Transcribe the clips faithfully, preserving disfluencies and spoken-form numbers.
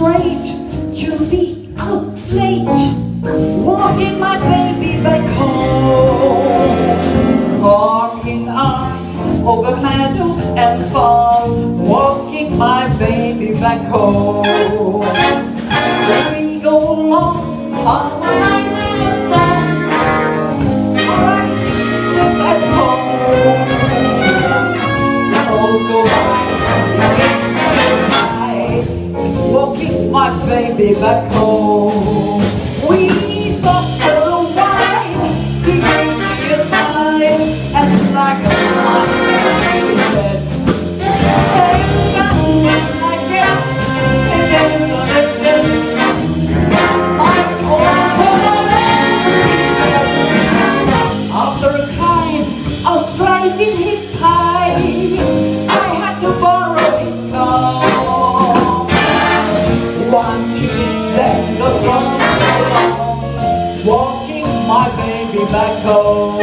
straight to the outlet, walking my baby back home. Walking on over meadows and farm, walking my baby back home. We go along, harmonizing the song, right step at home. Always go by, walking my baby back home. We stopped for a while, he gives me a smile, as like a smile yes. Thank God I get, and then connected. I told him put on everything. After a kind of straightening his tie, I had to borrow his car. One kiss, then the sun along, walking my baby back home.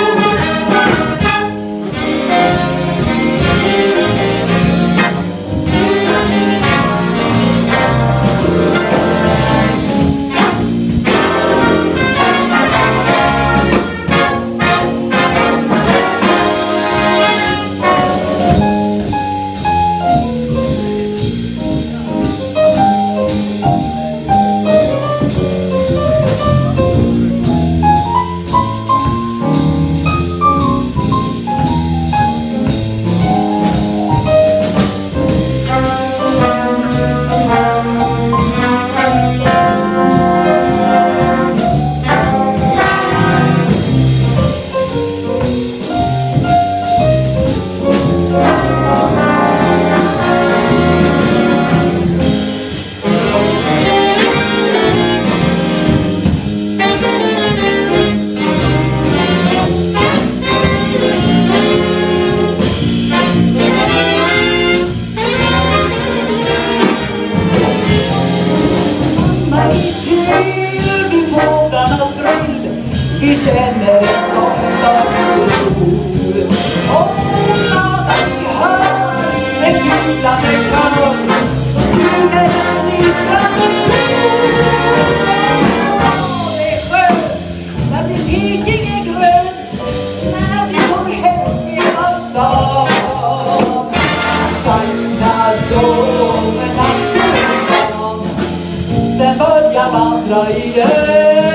Vi känner en doft av jord. Och när vi hör en jublande kör, då stiger den i strandens sol. Det är skönt när det Peking är grönt, när vi går hem genom stan. Sakta då med natten, den börjar vandra igen.